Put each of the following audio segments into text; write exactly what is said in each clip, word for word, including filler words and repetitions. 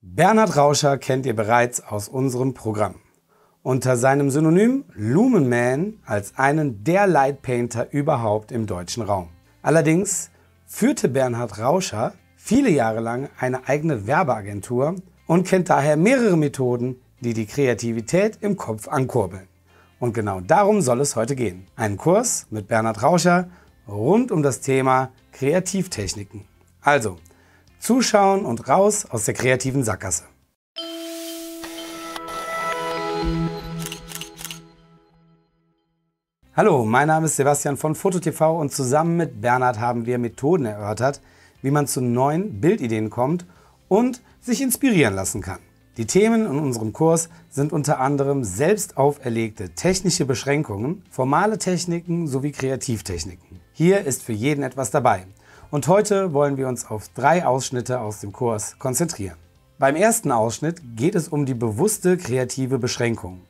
Bernhard Rauscher kennt ihr bereits aus unserem Programm. Unter seinem Synonym Lumenman als einen der Lightpainter überhaupt im deutschen Raum. Allerdings führte Bernhard Rauscher viele Jahre lang eine eigene Werbeagentur und kennt daher mehrere Methoden, die die Kreativität im Kopf ankurbeln. Und genau darum soll es heute gehen. Ein Kurs mit Bernhard Rauscher rund um das Thema Kreativtechniken. Also, zuschauen und raus aus der kreativen Sackgasse. Hallo, mein Name ist Sebastian von FotoTV und zusammen mit Bernhard haben wir Methoden erörtert, wie man zu neuen Bildideen kommt und sich inspirieren lassen kann. Die Themen in unserem Kurs sind unter anderem selbst auferlegte technische Beschränkungen, formale Techniken sowie Kreativtechniken. Hier ist für jeden etwas dabei. Und heute wollen wir uns auf drei Ausschnitte aus dem Kurs konzentrieren. Beim ersten Ausschnitt geht es um die bewusste kreative Beschränkung.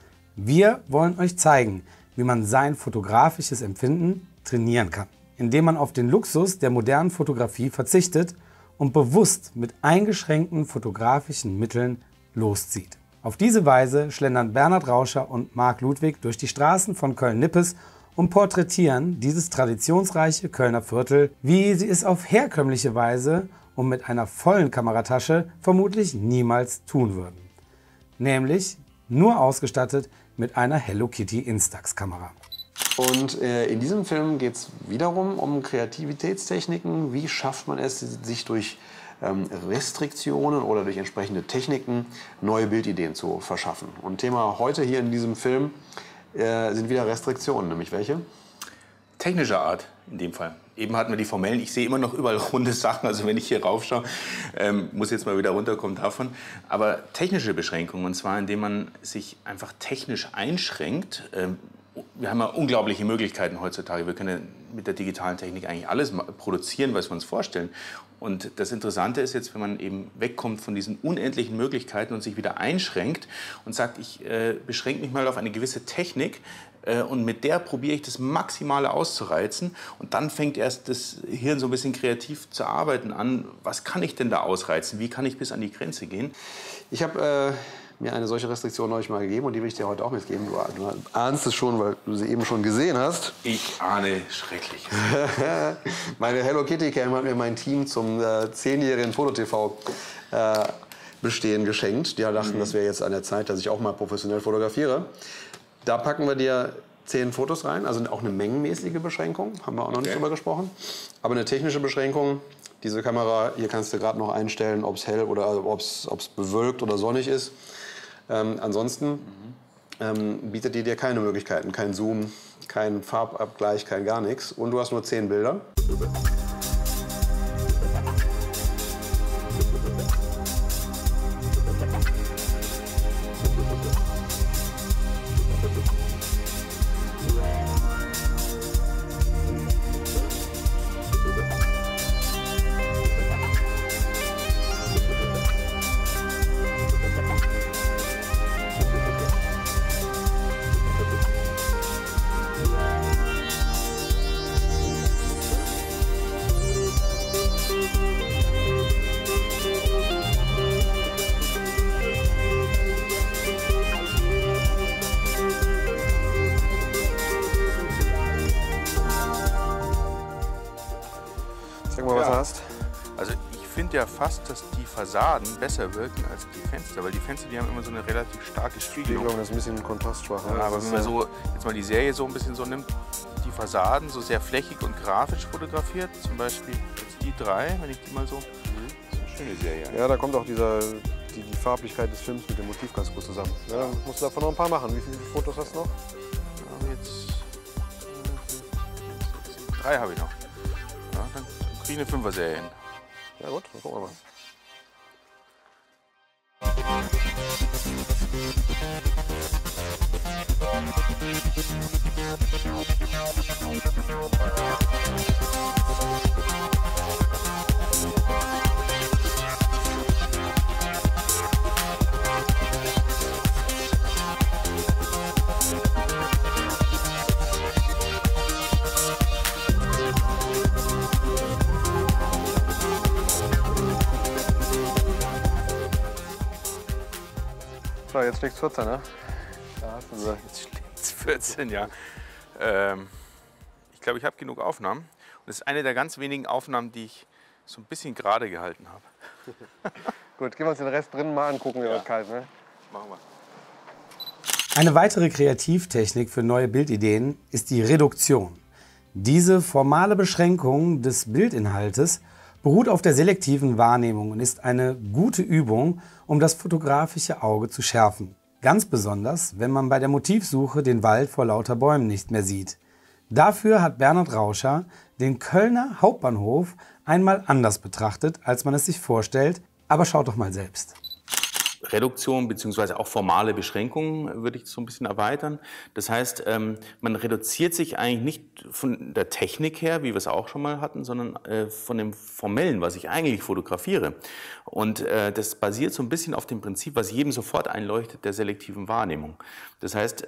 Wir wollen euch zeigen, wie man sein fotografisches Empfinden trainieren kann, indem man auf den Luxus der modernen Fotografie verzichtet und bewusst mit eingeschränkten fotografischen Mitteln loszieht. Auf diese Weise schlendern Bernhard Rauscher und Marc Ludwig durch die Straßen von Köln-Nippes und porträtieren dieses traditionsreiche Kölner Viertel, wie sie es auf herkömmliche Weise und mit einer vollen Kameratasche vermutlich niemals tun würden. Nämlich nur ausgestattet mit einer Hello Kitty Instax-Kamera. Und äh, in diesem Film geht es wiederum um Kreativitätstechniken. Wie schafft man es, sich durch ähm, Restriktionen oder durch entsprechende Techniken neue Bildideen zu verschaffen? Und Thema heute hier in diesem Film äh, sind wieder Restriktionen, nämlich welche? Technischer Art in dem Fall. Eben hatten wir die formellen. Ich sehe immer noch überall runde Sachen. Also wenn ich hier raufschaue, ähm, muss jetzt mal wieder runterkommen davon. Aber technische Beschränkungen, und zwar indem man sich einfach technisch einschränkt. Ähm, wir haben ja unglaubliche Möglichkeiten heutzutage. Wir können mit der digitalen Technik eigentlich alles produzieren, was wir uns vorstellen. Und das Interessante ist jetzt, wenn man eben wegkommt von diesen unendlichen Möglichkeiten und sich wieder einschränkt und sagt, ich äh, beschränke mich mal auf eine gewisse Technik, und mit der probiere ich das Maximale auszureizen. Und dann fängt erst das Hirn so ein bisschen kreativ zu arbeiten an. Was kann ich denn da ausreizen? Wie kann ich bis an die Grenze gehen? Ich habe äh, mir eine solche Restriktion neulich mal gegeben und die will ich dir heute auch mitgeben. Du, du ahnst es schon, weil du sie eben schon gesehen hast. Ich ahne Schreckliches. Meine Hello Kitty Cam hat mir mein Team zum äh, zehnjährigen FotoTV äh, Bestehen geschenkt. Die dachten, mhm. das wäre jetzt an der Zeit, dass ich auch mal professionell fotografiere. Da packen wir dir zehn Fotos rein, also auch eine mengenmäßige Beschränkung, haben wir auch noch nicht okay. drüber gesprochen. Aber eine technische Beschränkung, diese Kamera, hier kannst du gerade noch einstellen, ob es hell oder also ob es bewölkt oder sonnig ist. Ähm, ansonsten mhm. ähm, bietet die dir keine Möglichkeiten, kein Zoom, kein Farbabgleich, kein gar nichts. Und du hast nur zehn Bilder. Hast. Also ich finde ja fast, dass die Fassaden besser wirken als die Fenster, weil die Fenster, die haben immer so eine relativ starke Spiegelung. Das ist ein bisschen kontrastschwach. Ja, aber wenn man so, jetzt mal die Serie so ein bisschen so nimmt, die Fassaden so sehr flächig und grafisch fotografiert, zum Beispiel jetzt die drei, wenn ich die mal so, mhm. das ist eine schöne Serie. Ja, da kommt auch dieser, die, die Farblichkeit des Films mit dem Motiv ganz gut zusammen. Ja, dann musst du davon noch ein paar machen. Wie viele Fotos hast du noch? Ja, jetzt, äh, drei habe ich noch. Ja, dann kriege ich eine Fünfer-Serie hin. Ja gut, dann gucken wir mal. So, jetzt schlägt's vierzehn, ne? Da hast du sie. Jetzt schlägt's vierzehn, ja. Ähm, ich glaube, ich habe genug Aufnahmen. Und das ist eine der ganz wenigen Aufnahmen, die ich so ein bisschen gerade gehalten habe. Gut, gehen wir uns den Rest drinnen mal angucken, wie ja. wird kalt, ne? Machen wir. Eine weitere Kreativtechnik für neue Bildideen ist die Reduktion. Diese formale Beschränkung des Bildinhaltes beruht auf der selektiven Wahrnehmung und ist eine gute Übung, um das fotografische Auge zu schärfen. Ganz besonders, wenn man bei der Motivsuche den Wald vor lauter Bäumen nicht mehr sieht. Dafür hat Bernhard Rauscher den Kölner Hauptbahnhof einmal anders betrachtet, als man es sich vorstellt. Aber schaut doch mal selbst. Reduktion bzw. auch formale Beschränkungen würde ich so ein bisschen erweitern. Das heißt, man reduziert sich eigentlich nicht von der Technik her, wie wir es auch schon mal hatten, sondern von dem Formellen, was ich eigentlich fotografiere. Und das basiert so ein bisschen auf dem Prinzip, was jedem sofort einleuchtet, der selektiven Wahrnehmung. Das heißt,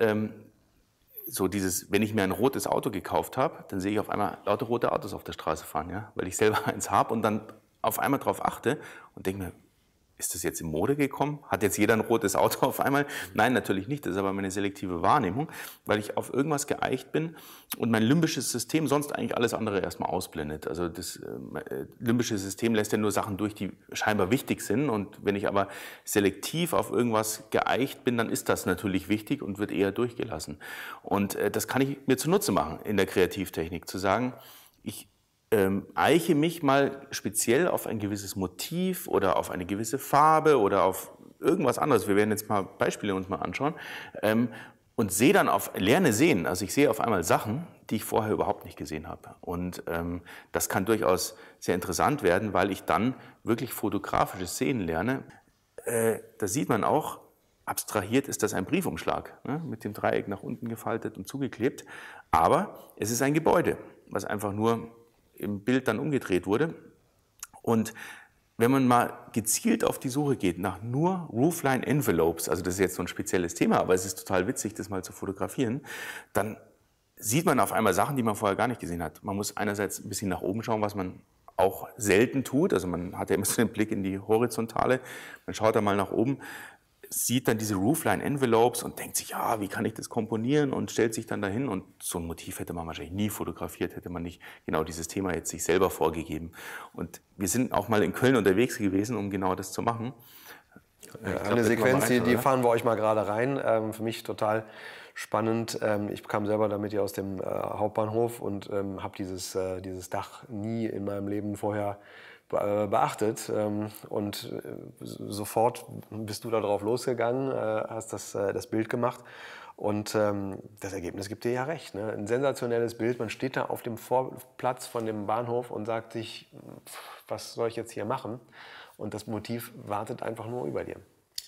so dieses, wenn ich mir ein rotes Auto gekauft habe, dann sehe ich auf einmal lauter rote Autos auf der Straße fahren, ja? Weil ich selber eins habe und dann auf einmal darauf achte und denke mir, ist das jetzt in Mode gekommen? Hat jetzt jeder ein rotes Auto auf einmal? Nein, natürlich nicht. Das ist aber meine selektive Wahrnehmung, weil ich auf irgendwas geeicht bin und mein limbisches System sonst eigentlich alles andere erstmal ausblendet. Also das äh, limbische System lässt ja nur Sachen durch, die scheinbar wichtig sind. Und wenn ich aber selektiv auf irgendwas geeicht bin, dann ist das natürlich wichtig und wird eher durchgelassen. Und äh, das kann ich mir zunutze machen in der Kreativtechnik, zu sagen, ich Ähm, eiche mich mal speziell auf ein gewisses Motiv oder auf eine gewisse Farbe oder auf irgendwas anderes. Wir werden jetzt mal Beispiele uns mal anschauen ähm, und sehe dann auf, lerne sehen. Also ich sehe auf einmal Sachen, die ich vorher überhaupt nicht gesehen habe. Und ähm, das kann durchaus sehr interessant werden, weil ich dann wirklich fotografisches Sehen lerne. Äh, da sieht man auch, abstrahiert ist das ein Briefumschlag, ne, mit dem Dreieck nach unten gefaltet und zugeklebt. Aber es ist ein Gebäude, was einfach nur im Bild dann umgedreht wurde. Und wenn man mal gezielt auf die Suche geht nach nur Roofline Envelopes, also das ist jetzt so ein spezielles Thema, aber es ist total witzig, das mal zu fotografieren, dann sieht man auf einmal Sachen, die man vorher gar nicht gesehen hat. Man muss einerseits ein bisschen nach oben schauen, was man auch selten tut. Also man hat ja immer so den Blick in die Horizontale, man schaut da mal nach oben, sieht dann diese Roofline Envelopes und denkt sich, ja, wie kann ich das komponieren, und stellt sich dann dahin, und so ein Motiv hätte man wahrscheinlich nie fotografiert, hätte man nicht genau dieses Thema jetzt sich selber vorgegeben. Und wir sind auch mal in Köln unterwegs gewesen, um genau das zu machen. Ja, glaub, eine Sequenz, rein, die, die fahren wir euch mal gerade rein. Ähm, für mich total spannend. Ähm, ich kam selber damit hier aus dem äh, Hauptbahnhof und ähm, habe dieses, äh, dieses Dach nie in meinem Leben vorher beachtet, und sofort bist du darauf losgegangen, hast das, das Bild gemacht, und das Ergebnis gibt dir ja recht, ne? Ein sensationelles Bild, man steht da auf dem Vorplatz von dem Bahnhof und sagt sich, was soll ich jetzt hier machen, und das Motiv wartet einfach nur über dir.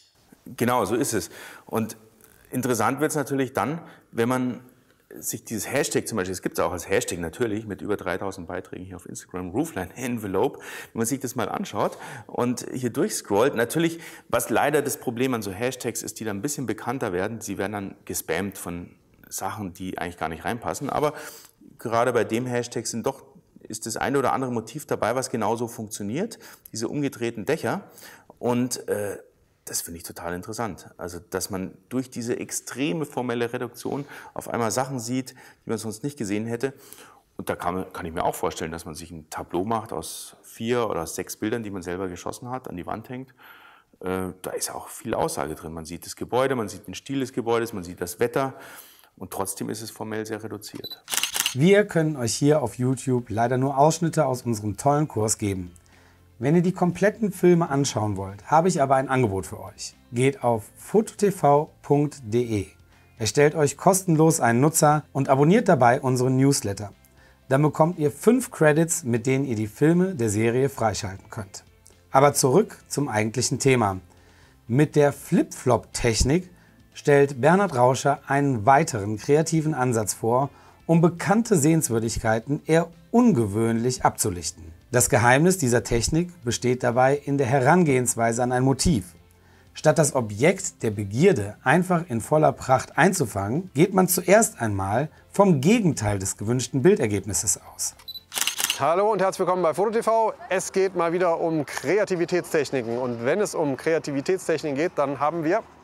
Genau, so ist es. Und interessant wird es natürlich dann, wenn man sich dieses Hashtag zum Beispiel, es gibt es auch als Hashtag natürlich, mit über dreitausend Beiträgen hier auf Instagram, Roofline Envelope, wenn man sich das mal anschaut und hier durchscrollt. Natürlich, was leider das Problem an so Hashtags ist, die dann ein bisschen bekannter werden, sie werden dann gespammt von Sachen, die eigentlich gar nicht reinpassen, aber gerade bei dem Hashtag sind doch, ist das eine oder andere Motiv dabei, was genauso funktioniert, diese umgedrehten Dächer, und äh, das finde ich total interessant. Also, dass man durch diese extreme formelle Reduktion auf einmal Sachen sieht, die man sonst nicht gesehen hätte. Und da kann, man, kann ich mir auch vorstellen, dass man sich ein Tableau macht aus vier oder sechs Bildern, die man selber geschossen hat, an die Wand hängt. Äh, da ist auch viel Aussage drin. Man sieht das Gebäude, man sieht den Stil des Gebäudes, man sieht das Wetter. Und trotzdem ist es formell sehr reduziert. Wir können euch hier auf YouTube leider nur Ausschnitte aus unserem tollen Kurs geben. Wenn ihr die kompletten Filme anschauen wollt, habe ich aber ein Angebot für euch. Geht auf fototv punkt de, erstellt euch kostenlos einen Nutzer und abonniert dabei unseren Newsletter. Dann bekommt ihr fünf Credits, mit denen ihr die Filme der Serie freischalten könnt. Aber zurück zum eigentlichen Thema. Mit der Flip-Flop-Technik stellt Bernhard Rauscher einen weiteren kreativen Ansatz vor, um bekannte Sehenswürdigkeiten eher ungewöhnlich abzulichten. Das Geheimnis dieser Technik besteht dabei in der Herangehensweise an ein Motiv. Statt das Objekt der Begierde einfach in voller Pracht einzufangen, geht man zuerst einmal vom Gegenteil des gewünschten Bildergebnisses aus. Hallo und herzlich willkommen bei FotoTV. Es geht mal wieder um Kreativitätstechniken. Und wenn es um Kreativitätstechniken geht, dann haben wir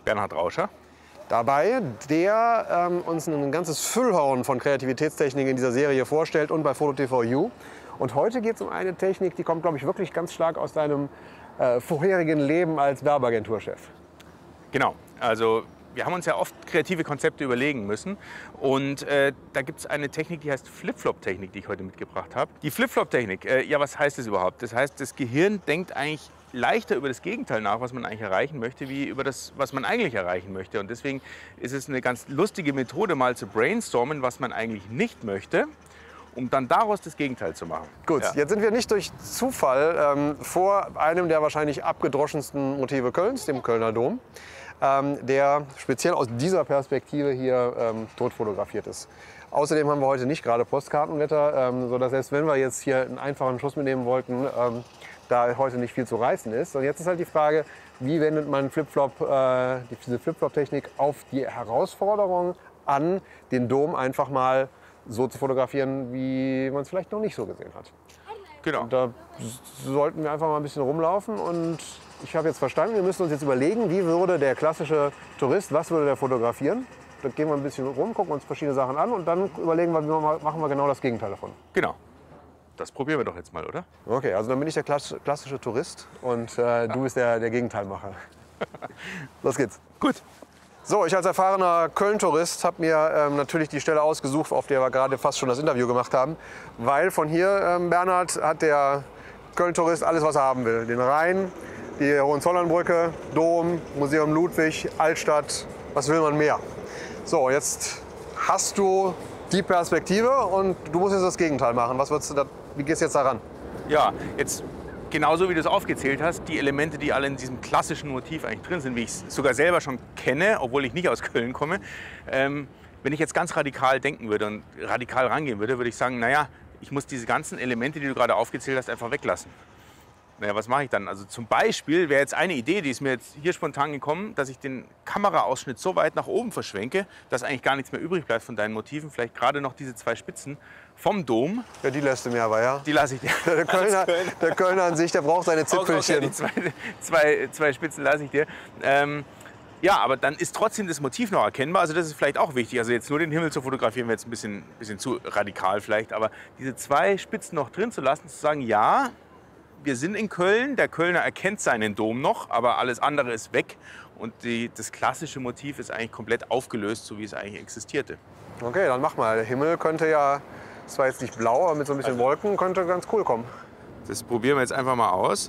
Bernhard Rauscher. Dabei, der ähm, uns ein ganzes Füllhorn von Kreativitätstechniken in dieser Serie vorstellt und bei PhotoTV-U. Und heute geht es um eine Technik, die kommt, glaube ich, wirklich ganz stark aus deinem äh, vorherigen Leben als Werbeagenturchef. Genau, also wir haben uns ja oft kreative Konzepte überlegen müssen und äh, da gibt es eine Technik, die heißt Flip-Flop-Technik, die ich heute mitgebracht habe. Die Flip-Flop-Technik, äh, ja, was heißt das überhaupt? Das heißt, das Gehirn denkt eigentlich leichter über das Gegenteil nach, was man eigentlich erreichen möchte, wie über das, was man eigentlich erreichen möchte. Und deswegen ist es eine ganz lustige Methode, mal zu brainstormen, was man eigentlich nicht möchte, um dann daraus das Gegenteil zu machen. Gut, ja. Jetzt sind wir nicht durch Zufall ähm, vor einem der wahrscheinlich abgedroschensten Motive Kölns, dem Kölner Dom, ähm, der speziell aus dieser Perspektive hier ähm, tot fotografiert ist. Außerdem haben wir heute nicht gerade Postkartenwetter, ähm, sodass selbst wenn wir jetzt hier einen einfachen Schuss mitnehmen wollten, ähm, da heute nicht viel zu reißen ist. Und jetzt ist halt die Frage, wie wendet man Flip-Flop, äh, diese Flip-Flop-Technik auf die Herausforderung an, den Dom einfach mal so zu fotografieren, wie man es vielleicht noch nicht so gesehen hat. Genau. Und da sollten wir einfach mal ein bisschen rumlaufen und ich habe jetzt verstanden, wir müssen uns jetzt überlegen, wie würde der klassische Tourist, was würde der fotografieren? Da gehen wir ein bisschen rum, gucken uns verschiedene Sachen an und dann überlegen wir, wie wir mal, machen wir genau das Gegenteil davon. Genau. Das probieren wir doch jetzt mal, oder? Okay, also dann bin ich der klassische Tourist und äh, du bist der, der Gegenteilmacher. Los geht's. Gut. So, ich als erfahrener Köln-Tourist habe mir ähm, natürlich die Stelle ausgesucht, auf der wir gerade fast schon das Interview gemacht haben. Weil von hier, ähm, Bernhard, hat der Köln-Tourist alles, was er haben will. Den Rhein, die Hohenzollernbrücke, Dom, Museum Ludwig, Altstadt. Was will man mehr? So, jetzt hast du die Perspektive und du musst jetzt das Gegenteil machen. Was würdest du da, wie gehst du jetzt daran? Ja, jetzt genauso wie du es aufgezählt hast, die Elemente, die alle in diesem klassischen Motiv eigentlich drin sind, wie ich es sogar selber schon kenne, obwohl ich nicht aus Köln komme. Ähm, wenn ich jetzt ganz radikal denken würde und radikal rangehen würde, würde ich sagen, naja, ich muss diese ganzen Elemente, die du gerade aufgezählt hast, einfach weglassen. Naja, was mache ich dann? Also zum Beispiel wäre jetzt eine Idee, die ist mir jetzt hier spontan gekommen, dass ich den Kameraausschnitt so weit nach oben verschwenke, dass eigentlich gar nichts mehr übrig bleibt von deinen Motiven. Vielleicht gerade noch diese zwei Spitzen vom Dom. Ja, die lässt du mir aber, ja. Die lasse ich dir. Der Kölner, der Kölner an sich, der braucht seine Zipfelchen. Okay, die zwei, zwei, zwei Spitzen lasse ich dir. Ähm, ja, aber dann ist trotzdem das Motiv noch erkennbar. Also das ist vielleicht auch wichtig. Also jetzt nur den Himmel zu fotografieren, wäre jetzt ein bisschen, bisschen zu radikal vielleicht. Aber diese zwei Spitzen noch drin zu lassen, zu sagen, ja, wir sind in Köln, der Kölner erkennt seinen Dom noch, aber alles andere ist weg. Und die, das klassische Motiv ist eigentlich komplett aufgelöst, so wie es eigentlich existierte. Okay, dann mach mal. Der Himmel könnte ja, es war jetzt nicht blau, aber mit so ein bisschen also, Wolken könnte ganz cool kommen. Das probieren wir jetzt einfach mal aus.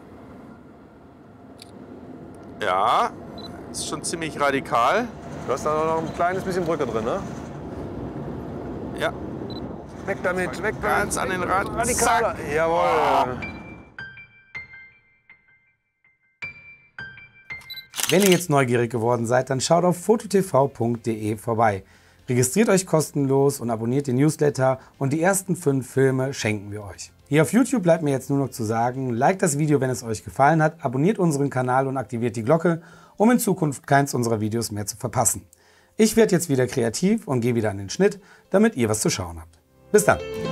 Ja, ist schon ziemlich radikal. Du hast da noch ein kleines bisschen Brücke drin, ne? Ja. Weg damit, weg damit. Ganz an den Rand. Radikaler. Jawohl. Wenn ihr jetzt neugierig geworden seid, dann schaut auf phototv punkt de vorbei. Registriert euch kostenlos und abonniert den Newsletter und die ersten fünf Filme schenken wir euch. Hier auf YouTube bleibt mir jetzt nur noch zu sagen, liked das Video, wenn es euch gefallen hat, abonniert unseren Kanal und aktiviert die Glocke, um in Zukunft keins unserer Videos mehr zu verpassen. Ich werde jetzt wieder kreativ und gehe wieder an den Schnitt, damit ihr was zu schauen habt. Bis dann!